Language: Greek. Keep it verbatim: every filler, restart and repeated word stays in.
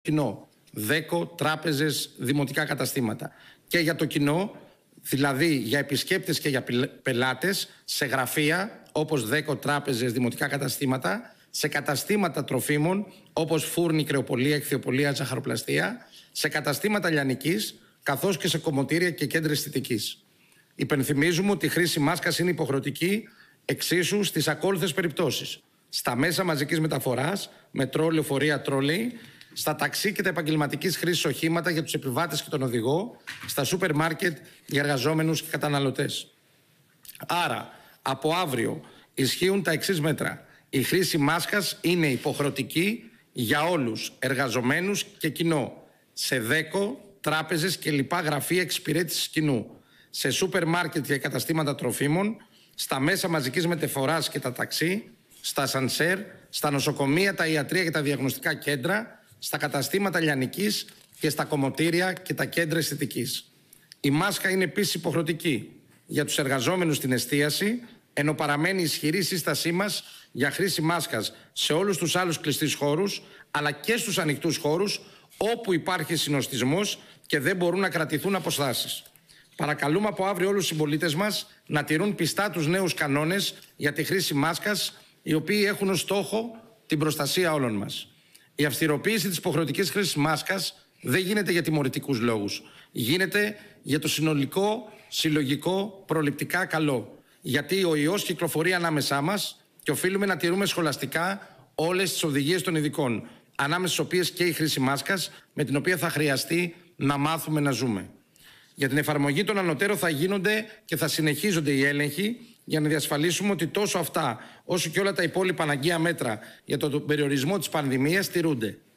κοινό. Δέκο, τράπεζες, δημοτικά καταστήματα. Και για το κοινό, δηλαδή για επισκέπτες και για πελάτες, σε γραφεία όπως Δέκο, τράπεζες, δημοτικά καταστήματα, σε καταστήματα τροφίμων όπως φούρνη, κρεοπολία, εκθιοπολία, ζαχαροπλαστεία, σε καταστήματα λιανικής, καθώς και σε κομμωτήρια και κέντρα αισθητικής. Υπενθυμίζουμε ότι η χρήση μάσκας είναι υποχρεωτική εξίσου στις ακόλουθες περιπτώσεις: στα μέσα μαζικής μεταφοράς, μετρό, λεωφορεία, τρόλεϊ, στα ταξί και τα επαγγελματικής χρήσης οχήματα για τους επιβάτες και τον οδηγό, στα σούπερ μάρκετ για εργαζόμενους και καταναλωτές. Άρα, από αύριο ισχύουν τα εξής μέτρα. Η χρήση μάσκας είναι υποχρεωτική για όλους, εργαζομένους και κοινό, σε Δέκο, τράπεζες και λοιπά γραφεία εξυπηρέτησης κοινού, σε σούπερ μάρκετ και καταστήματα τροφίμων, στα μέσα μαζικής μεταφοράς και τα ταξί, στα σανσέρ, στα νοσοκομεία, τα ιατρεία και τα διαγνωστικά κέντρα, στα καταστήματα λιανικής και στα κομμωτήρια και τα κέντρα αισθητικής. Η μάσκα είναι επίσης υποχρεωτική για τους εργαζόμενους στην εστίαση, ενώ παραμένει ισχυρή σύστασή μας για χρήση μάσκας σε όλους τους άλλους κλειστούς χώρους, αλλά και στους ανοιχτούς χώρους όπου υπάρχει συνοστισμός και δεν μπορούν να κρατηθούν αποστάσεις. Παρακαλούμε από αύριο όλους τους συμπολίτες μας να τηρούν πιστά τους νέους κανόνες για τη χρήση μάσκας, οι οποίοι έχουν ως στόχο την προστασία όλων μας. Η αυστηροποίηση της υποχρεωτικής χρήσης μάσκας δεν γίνεται για τιμωρητικούς λόγους. Γίνεται για το συνολικό, συλλογικό, προληπτικά καλό. Γιατί ο ιός κυκλοφορεί ανάμεσά μας και οφείλουμε να τηρούμε σχολαστικά όλες τις οδηγίες των ειδικών, ανάμεσα στις οποίες και η χρήση μάσκας, με την οποία θα χρειαστεί να μάθουμε να ζούμε. Για την εφαρμογή των ανωτέρων θα γίνονται και θα συνεχίζονται οι έλεγχοι για να διασφαλίσουμε ότι τόσο αυτά όσο και όλα τα υπόλοιπα αναγκαία μέτρα για τον περιορισμό της πανδημίας τηρούνται.